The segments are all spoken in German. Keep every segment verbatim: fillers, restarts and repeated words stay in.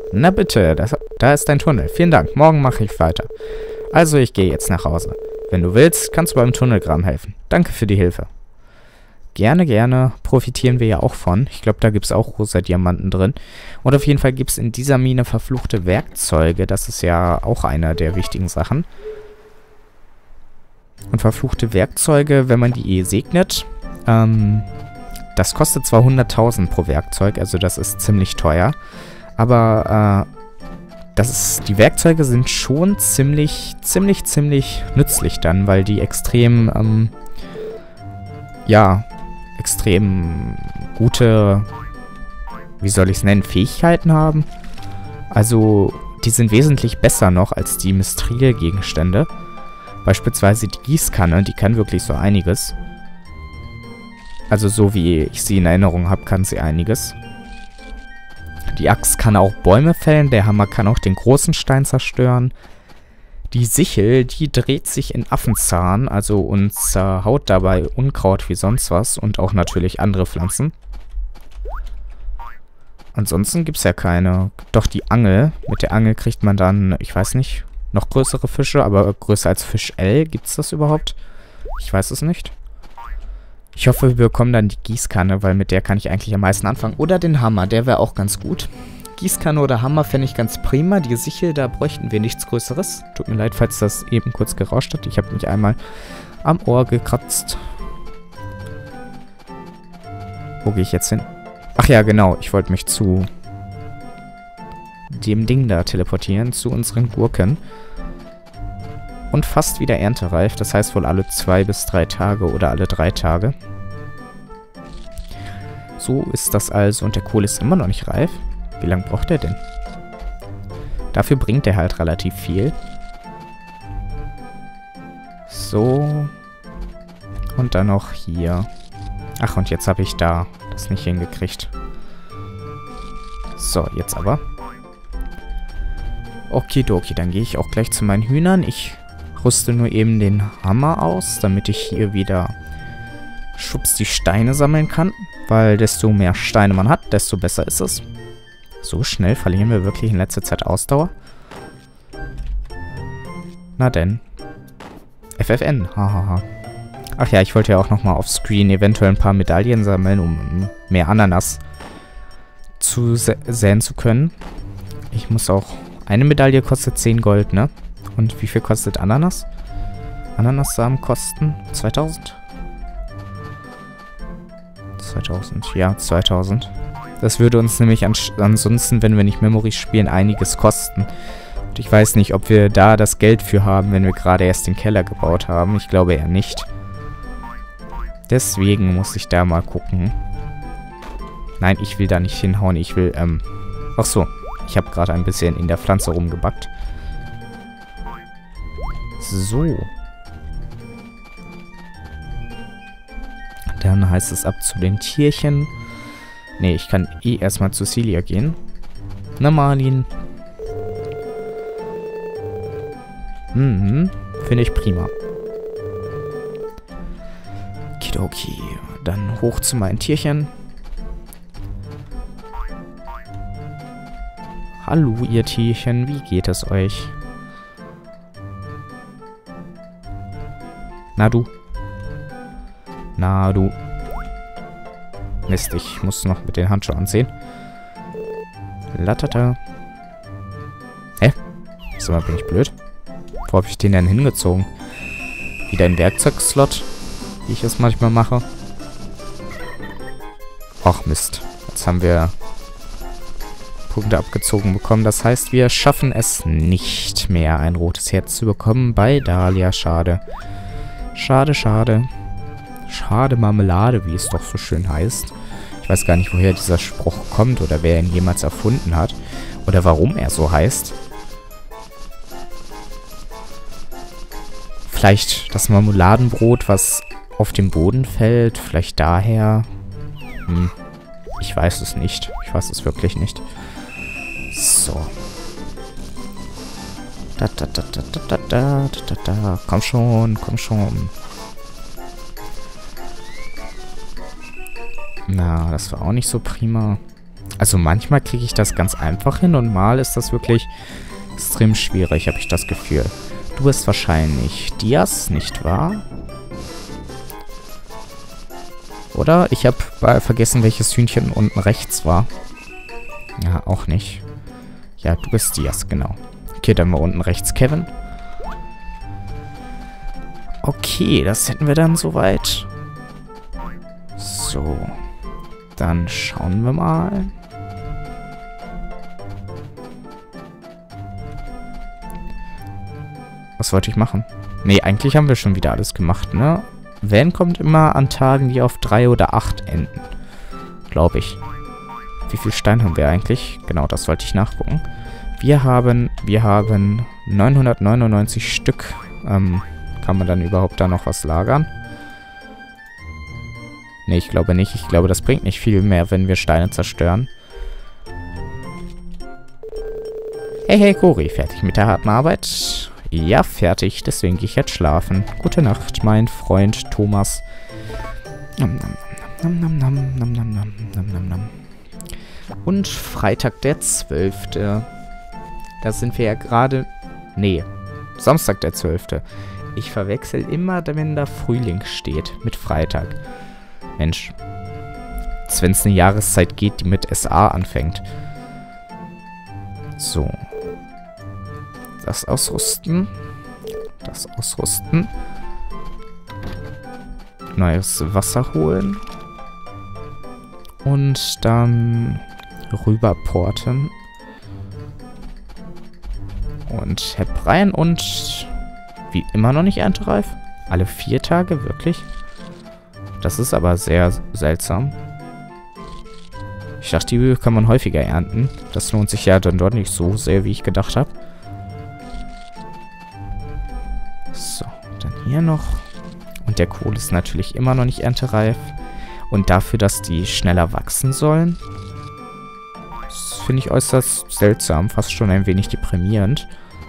Na bitte, das, da ist dein Tunnel. Vielen Dank. Morgen mache ich weiter. Also, ich gehe jetzt nach Hause. Wenn du willst, kannst du beim Tunnelgraben helfen. Danke für die Hilfe. Gerne, gerne. Profitieren wir ja auch von. Ich glaube, da gibt es auch rosa Diamanten drin. Und auf jeden Fall gibt es in dieser Mine verfluchte Werkzeuge. Das ist ja auch einer der wichtigen Sachen. Und verfluchte Werkzeuge, wenn man die segnet, ähm, das kostet zwar hunderttausend pro Werkzeug, also das ist ziemlich teuer. Aber, äh, das ist, die Werkzeuge sind schon ziemlich, ziemlich, ziemlich nützlich dann, weil die extrem, ähm, ja, extrem gute, wie soll ich es nennen, Fähigkeiten haben. Also, die sind wesentlich besser noch als die Mithril-Gegenstände. Beispielsweise die Gießkanne, die kann wirklich so einiges. Also so wie ich sie in Erinnerung habe, kann sie einiges. Die Axt kann auch Bäume fällen, der Hammer kann auch den großen Stein zerstören. Die Sichel, die dreht sich in Affenzahn, also und zerhaut dabei Unkraut wie sonst was und auch natürlich andere Pflanzen. Ansonsten gibt es ja keine. Doch die Angel, mit der Angel kriegt man dann, ich weiß nicht, noch größere Fische, aber größer als Fisch L, gibt es das überhaupt? Ich weiß es nicht. Ich hoffe, wir bekommen dann die Gießkanne, weil mit der kann ich eigentlich am meisten anfangen. Oder den Hammer, der wäre auch ganz gut. Gießkanne oder Hammer fände ich ganz prima. Die Sichel, da bräuchten wir nichts Größeres. Tut mir leid, falls das eben kurz gerauscht hat. Ich habe mich einmal am Ohr gekratzt. Wo gehe ich jetzt hin? Ach ja, genau. Ich wollte mich zu dem Ding da teleportieren, zu unseren Gurken. Und fast wieder erntereif. Das heißt wohl alle zwei bis drei Tage oder alle drei Tage. So ist das also. Und der Kohl ist immer noch nicht reif. Wie lange braucht er denn? Dafür bringt er halt relativ viel. So. Und dann noch hier. Ach, und jetzt habe ich da das nicht hingekriegt. So, jetzt aber. Okidoki, dann gehe ich auch gleich zu meinen Hühnern. Ich rüste nur eben den Hammer aus, damit ich hier wieder schubs die Steine sammeln kann. Weil desto mehr Steine man hat, desto besser ist es. So schnell verlieren wir wirklich in letzter Zeit Ausdauer. Na denn. F F N, hahaha. Ach ja, ich wollte ja auch nochmal auf Screen eventuell ein paar Medaillen sammeln, um mehr Ananas zu sä säen zu können. Ich muss auch... Eine Medaille kostet zehn Gold, ne? Und wie viel kostet Ananas? Ananassamen kosten zweitausend? zweitausend, ja, zweitausend. Das würde uns nämlich ansonsten, wenn wir nicht Memory spielen, einiges kosten. Und ich weiß nicht, ob wir da das Geld für haben, wenn wir gerade erst den Keller gebaut haben. Ich glaube eher nicht. Deswegen muss ich da mal gucken. Nein, ich will da nicht hinhauen. Ich will, ähm... Ach so. Ich habe gerade ein bisschen in der Pflanze rumgebackt. So. Dann heißt es ab zu den Tierchen. Ne, ich kann eh erstmal zu Celia gehen. Na, Marlin. Mhm. Finde ich prima. Kidoki. Dann hoch zu meinen Tierchen. Hallo, ihr Tierchen, wie geht es euch? Na du. Na du. Mist, ich muss noch mit den Handschuhen anziehen. Latata. Hä? Sag mal, bin ich blöd? Wo habe ich den denn hingezogen? Wieder ein Werkzeugslot, wie ich es manchmal mache. Ach Mist. Jetzt haben wir Punkte abgezogen bekommen. Das heißt, wir schaffen es nicht mehr, ein rotes Herz zu bekommen bei Dahlia. Schade. Schade, schade. Schade Marmelade, wie es doch so schön heißt. Ich weiß gar nicht, woher dieser Spruch kommt oder wer ihn jemals erfunden hat. Oder warum er so heißt. Vielleicht das Marmeladenbrot, was auf den Boden fällt. Vielleicht daher. Hm. Ich weiß es nicht. Ich weiß es wirklich nicht. So. Da, da, da, da, da, da, da, da, da. Komm schon, komm schon. Na, das war auch nicht so prima. Also manchmal kriege ich das ganz einfach hin und mal ist das wirklich extrem schwierig, habe ich das Gefühl. Du bist wahrscheinlich Diaz, nicht wahr? Oder? Ich habe vergessen, welches Hühnchen unten rechts war. Ja, auch nicht. Ja, du bist Diaz, genau. Okay, dann war unten rechts Kevin. Okay, das hätten wir dann soweit. So. Dann schauen wir mal. Was wollte ich machen? Nee, eigentlich haben wir schon wieder alles gemacht, ne? Van kommt immer an Tagen, die auf drei oder acht enden. Glaube ich. Wie viel Stein haben wir eigentlich? Genau, das wollte ich nachgucken. Wir haben, wir haben neunhundertneunundneunzig Stück. Ähm, kann man dann überhaupt da noch was lagern? Nee, ich glaube nicht. Ich glaube, das bringt nicht viel mehr, wenn wir Steine zerstören. Hey, hey, Cory, fertig mit der harten Arbeit? Ja, fertig. Deswegen gehe ich jetzt schlafen. Gute Nacht, mein Freund Thomas. Nom, nom, nom, nom, nom, nom, nom, nom, nom, nom. Und Freitag der zwölfte. Da sind wir ja gerade... Nee, Samstag der zwölfte. Ich verwechsel immer, wenn da Frühling steht, mit Freitag. Mensch. Als wenn es eine Jahreszeit geht, die mit S A anfängt. So. Das ausrüsten. Das ausrüsten. Neues Wasser holen. Und dann rüberporten. Und herbreien und... Wie, immer noch nicht erntereif? Alle vier Tage, wirklich? Das ist aber sehr seltsam. Ich dachte, die kann man häufiger ernten. Das lohnt sich ja dann doch nicht so sehr, wie ich gedacht habe. So, dann hier noch. Und der Kohl ist natürlich immer noch nicht erntereif. Und dafür, dass die schneller wachsen sollen, das finde ich äußerst seltsam. Fast schon ein wenig deprimierend.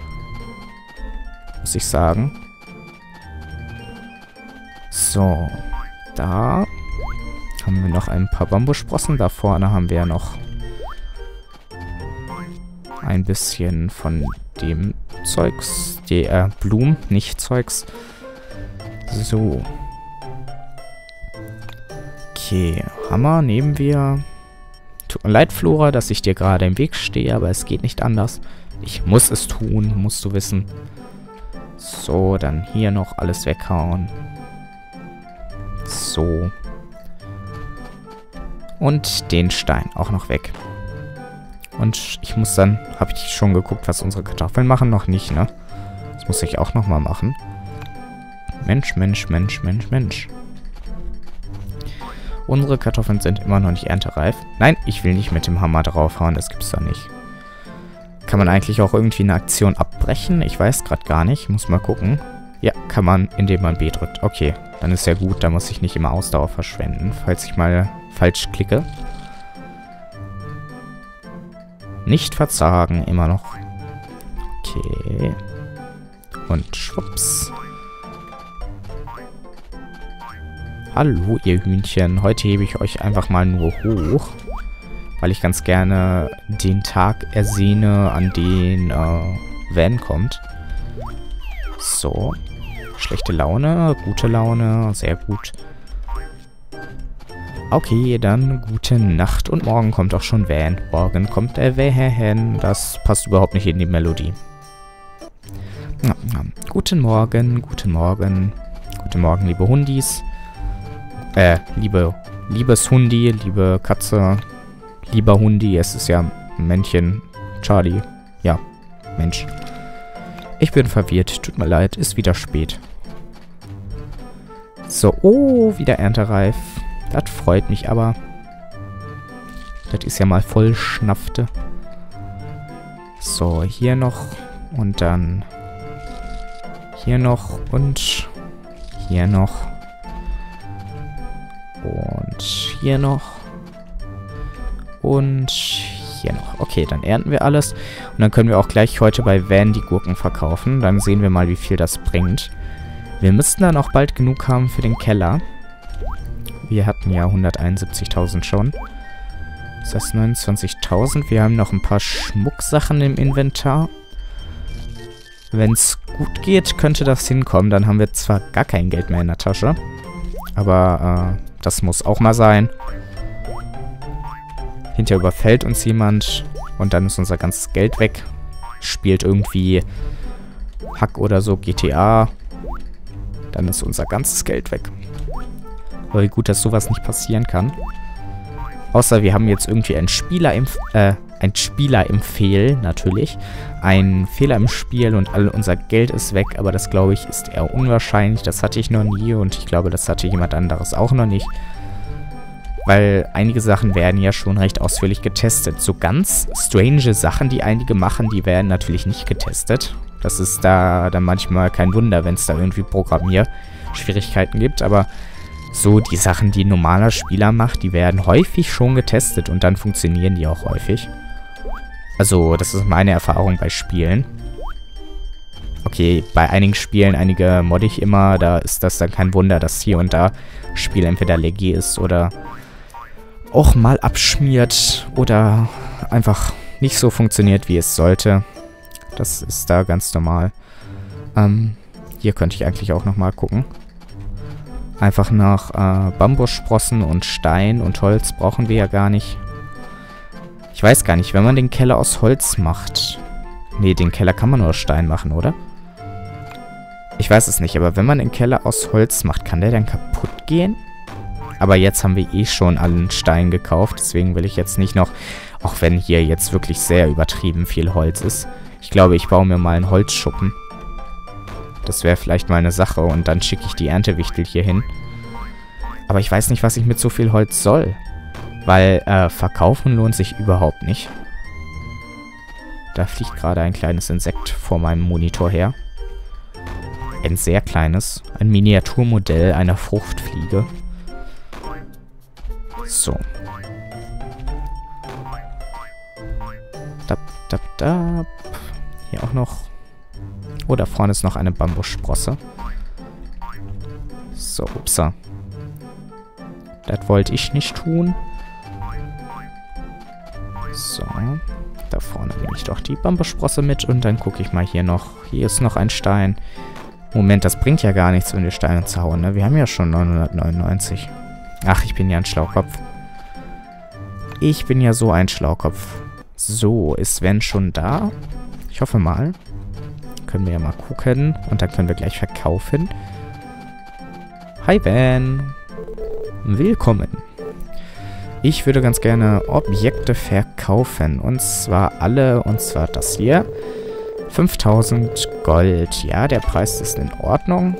Muss ich sagen. So. Da haben wir noch ein paar Bambussprossen. Da vorne haben wir ja noch ein bisschen von dem Zeugs. Die äh, Blumen, nicht Zeugs. So. Okay, Hammer nehmen wir. Tut mir leid, Flora, dass ich dir gerade im Weg stehe, aber es geht nicht anders. Ich muss es tun, musst du wissen. So, dann hier noch alles weghauen. So. Und den Stein auch noch weg. Und ich muss dann, habe ich schon geguckt, was unsere Kartoffeln machen? Noch nicht, ne? Das muss ich auch nochmal machen. Mensch, Mensch, Mensch, Mensch, Mensch. Unsere Kartoffeln sind immer noch nicht erntereif. Nein, ich will nicht mit dem Hammer draufhauen, das gibt's da nicht. Kann man eigentlich auch irgendwie eine Aktion abbrechen? Ich weiß gerade gar nicht, muss mal gucken. Ja, kann man, indem man B drückt. Okay, dann ist ja gut, da muss ich nicht immer Ausdauer verschwenden, falls ich mal falsch klicke. Nicht verzagen, immer noch. Okay. Und schwupps. Hallo, ihr Hühnchen. Heute hebe ich euch einfach mal nur hoch, weil ich ganz gerne den Tag ersehne, an den äh, Van kommt. So. Schlechte Laune, gute Laune, sehr gut. Okay, dann gute Nacht. Und morgen kommt auch schon Van. Morgen kommt der Van. Das passt überhaupt nicht in die Melodie. Ja, ja. Guten Morgen, guten Morgen. Guten Morgen, liebe Hundis. Äh, liebe, liebes Hundi, liebe Katze, lieber Hundi. Es ist ja ein Männchen. Charlie. Ja, Mensch. Ich bin verwirrt. Tut mir leid, ist wieder spät. So, oh, wieder erntereif. Das freut mich aber. Das ist ja mal voll Schnafte. So, hier noch. Und dann hier noch. Und hier noch. Und hier noch. Und hier noch. Okay, dann ernten wir alles. Und dann können wir auch gleich heute bei Van die Gurken verkaufen. Dann sehen wir mal, wie viel das bringt. Wir müssten dann auch bald genug haben für den Keller. Wir hatten ja hunderteinundsiebzigtausend schon. Das heißt neunundzwanzigtausend. Wir haben noch ein paar Schmucksachen im Inventar. Wenn es gut geht, könnte das hinkommen. Dann haben wir zwar gar kein Geld mehr in der Tasche. Aber äh, das muss auch mal sein. Hinterher überfällt uns jemand. Und dann ist unser ganzes Geld weg. Spielt irgendwie Hack oder so, G T A. Dann ist unser ganzes Geld weg. Aber wie gut, dass sowas nicht passieren kann. Außer wir haben jetzt irgendwie einen Spieler im, äh, ein Spieler im Fehl, natürlich. Ein Fehler im Spiel und all unser Geld ist weg. Aber das, glaube ich, ist eher unwahrscheinlich. Das hatte ich noch nie und ich glaube, das hatte jemand anderes auch noch nicht. Weil einige Sachen werden ja schon recht ausführlich getestet. So ganz strange Sachen, die einige machen, die werden natürlich nicht getestet. Das ist da dann manchmal kein Wunder, wenn es da irgendwie Programmierschwierigkeiten gibt. Aber so die Sachen, die ein normaler Spieler macht, die werden häufig schon getestet und dann funktionieren die auch häufig. Also, das ist meine Erfahrung bei Spielen. Okay, bei einigen Spielen, einige modde ich immer, da ist das dann kein Wunder, dass hier und da Spiel entweder laggy ist oder auch mal abschmiert oder einfach nicht so funktioniert, wie es sollte. Das ist da ganz normal. Ähm, hier könnte ich eigentlich auch nochmal gucken. Einfach nach äh, Bambussprossen und Stein und Holz brauchen wir ja gar nicht. Ich weiß gar nicht, wenn man den Keller aus Holz macht. Nee, den Keller kann man nur aus Stein machen, oder? Ich weiß es nicht, aber wenn man den Keller aus Holz macht, kann der dann kaputt gehen? Aber jetzt haben wir eh schon allen Stein gekauft, deswegen will ich jetzt nicht noch, auch wenn hier jetzt wirklich sehr übertrieben viel Holz ist. Ich glaube, ich baue mir mal einen Holzschuppen. Das wäre vielleicht mal eine Sache und dann schicke ich die Erntewichtel hier hin. Aber ich weiß nicht, was ich mit so viel Holz soll. Weil äh, verkaufen lohnt sich überhaupt nicht. Da fliegt gerade ein kleines Insekt vor meinem Monitor her. Ein sehr kleines. Ein Miniaturmodell einer Fruchtfliege. So. Dap, dap, dap. Hier auch noch. Oh, da vorne ist noch eine Bambussprosse. So, upsa. Das wollte ich nicht tun. So. Da vorne nehme ich doch die Bambussprosse mit und dann gucke ich mal hier noch. Hier ist noch ein Stein. Moment, das bringt ja gar nichts, wenn wir Steine zauen, ne? Wir haben ja schon neunhundertneunundneunzig. Ach, ich bin ja ein Schlaukopf. Ich bin ja so ein Schlaukopf. So, ist Sven schon da? Ich hoffe mal. Können wir ja mal gucken. Und dann können wir gleich verkaufen. Hi, Van. Willkommen. Ich würde ganz gerne Objekte verkaufen. Und zwar alle. Und zwar das hier. fünftausend Gold. Ja, der Preis ist in Ordnung.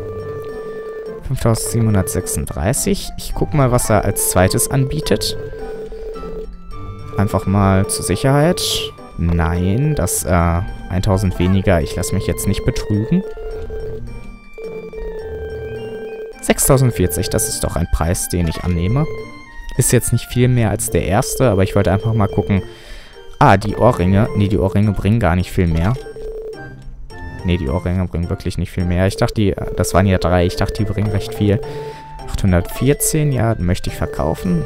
fünftausendsiebenhundertsechsunddreißig. Ich gucke mal, was er als zweites anbietet. Einfach mal zur Sicherheit. Nein, das äh, tausend weniger. Ich lasse mich jetzt nicht betrügen. sechstausendvierzig, das ist doch ein Preis, den ich annehme. Ist jetzt nicht viel mehr als der erste, aber ich wollte einfach mal gucken. Ah, die Ohrringe. Nee, die Ohrringe bringen gar nicht viel mehr. Nee, die Ohrringe bringen wirklich nicht viel mehr. Ich dachte, die, das waren ja drei. Ich dachte, die bringen recht viel. achthundertvierzehn, ja, möchte ich verkaufen.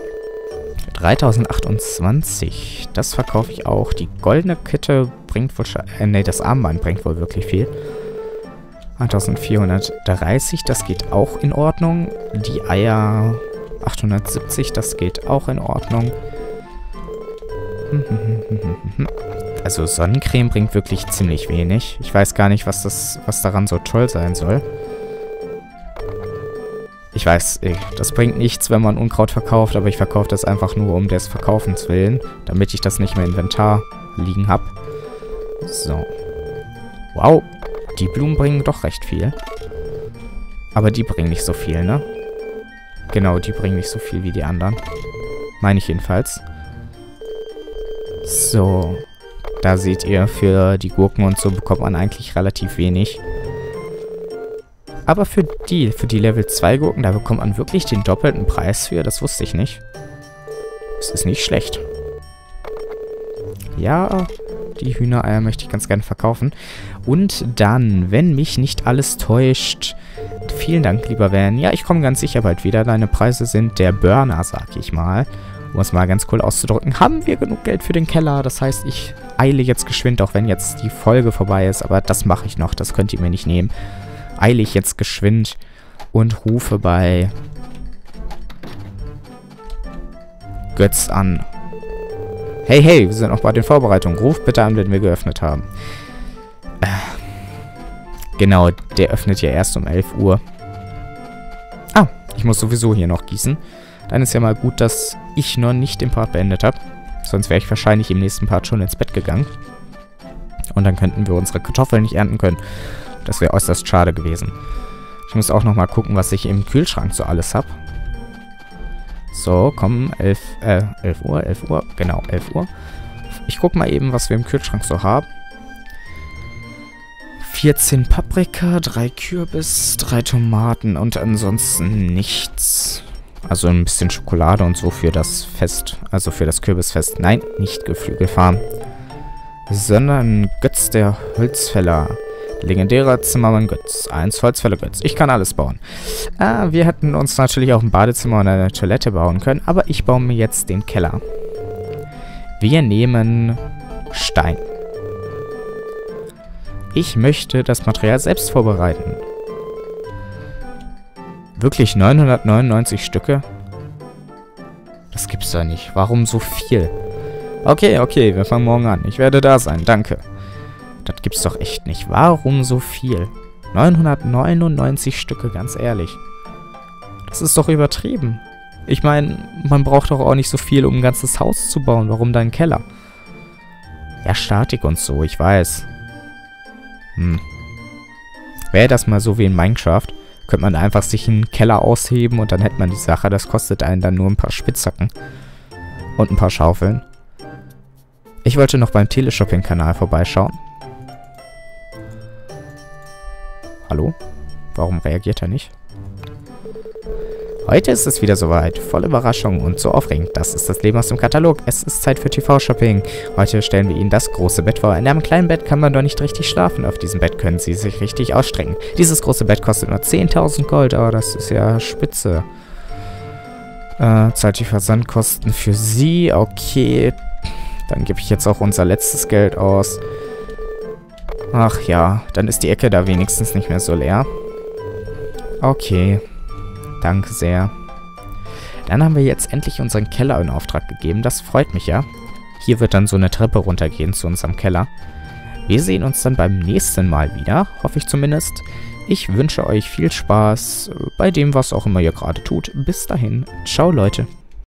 dreitausendachtundzwanzig, das verkaufe ich auch. Die goldene Kette bringt wohl... Äh, nee, das Armband bringt wohl wirklich viel. eintausendvierhundertdreißig, das geht auch in Ordnung. Die Eier achthundertsiebzig, das geht auch in Ordnung. Also Sonnencreme bringt wirklich ziemlich wenig. Ich weiß gar nicht, was das, was daran so toll sein soll. Ich weiß, das bringt nichts, wenn man Unkraut verkauft, aber ich verkaufe das einfach nur um des Verkaufens willen, damit ich das nicht mehr im Inventar liegen habe. So. Wow, die Blumen bringen doch recht viel. Aber die bringen nicht so viel, ne? Genau, die bringen nicht so viel wie die anderen. Meine ich jedenfalls. So. Da seht ihr, für die Gurken und so bekommt man eigentlich relativ wenig. Aber für die, für die Level zwei Gurken, da bekommt man wirklich den doppelten Preis für. Das wusste ich nicht. Das ist nicht schlecht. Ja, die Hühnereier möchte ich ganz gerne verkaufen. Und dann, wenn mich nicht alles täuscht... Vielen Dank, lieber Van. Ja, ich komme ganz sicher bald wieder. Deine Preise sind der Burner, sag ich mal. Um es mal ganz cool auszudrücken, haben wir genug Geld für den Keller. Das heißt, ich eile jetzt geschwind, auch wenn jetzt die Folge vorbei ist. Aber das mache ich noch, das könnt ihr mir nicht nehmen. Eile ich jetzt geschwind und rufe bei Götz an. Hey, hey, wir sind noch bei den Vorbereitungen. Ruf bitte an, wenn wir geöffnet haben. Äh, genau, der öffnet ja erst um elf Uhr. Ah, ich muss sowieso hier noch gießen. Dann ist ja mal gut, dass ich noch nicht den Part beendet habe. Sonst wäre ich wahrscheinlich im nächsten Part schon ins Bett gegangen. Und dann könnten wir unsere Kartoffeln nicht ernten können. Das wäre äußerst schade gewesen. Ich muss auch noch mal gucken, was ich im Kühlschrank so alles habe. So, komm, elf, äh, elf Uhr, elf Uhr, genau, elf Uhr. Ich guck mal eben, was wir im Kühlschrank so haben. vierzehn Paprika, drei Kürbis, drei Tomaten und ansonsten nichts. Also ein bisschen Schokolade und so für das Fest, also für das Kürbisfest. Nein, nicht Geflügelfarm, sondern Götz der Holzfäller. Legendärer Zimmermann Götz. Eins Holzfäller Götz. Ich kann alles bauen. Ah, wir hätten uns natürlich auch ein Badezimmer und eine Toilette bauen können, aber ich baue mir jetzt den Keller. Wir nehmen Stein. Ich möchte das Material selbst vorbereiten. Wirklich neunhundertneunundneunzig Stücke? Das gibt's doch nicht. Warum so viel? Okay, okay, wir fangen morgen an. Ich werde da sein. Danke. Das gibt's doch echt nicht. Warum so viel? neunhundertneunundneunzig Stücke, ganz ehrlich. Das ist doch übertrieben. Ich meine, man braucht doch auch nicht so viel, um ein ganzes Haus zu bauen. Warum dann Keller? Ja, Statik und so, ich weiß. Hm. Wäre das mal so wie in Minecraft, könnte man einfach sich einen Keller ausheben und dann hätte man die Sache. Das kostet einen dann nur ein paar Spitzhacken. Und ein paar Schaufeln. Ich wollte noch beim Teleshopping-Kanal vorbeischauen. Hallo? Warum reagiert er nicht? Heute ist es wieder soweit. Voll Überraschung und so aufregend. Das ist das Leben aus dem Katalog. Es ist Zeit für T V-Shopping. Heute stellen wir Ihnen das große Bett vor. In einem kleinen Bett kann man doch nicht richtig schlafen. Auf diesem Bett können Sie sich richtig ausstrecken. Dieses große Bett kostet nur zehntausend Gold. Oh, das ist ja spitze. Äh, zahlt die Versandkosten für Sie. Okay. Dann gebe ich jetzt auch unser letztes Geld aus. Ach ja, dann ist die Ecke da wenigstens nicht mehr so leer. Okay. Danke sehr. Dann haben wir jetzt endlich unseren Keller in Auftrag gegeben. Das freut mich ja. Hier wird dann so eine Treppe runtergehen zu unserem Keller. Wir sehen uns dann beim nächsten Mal wieder. Hoffe ich zumindest. Ich wünsche euch viel Spaß bei dem, was auch immer ihr gerade tut. Bis dahin. Ciao, Leute.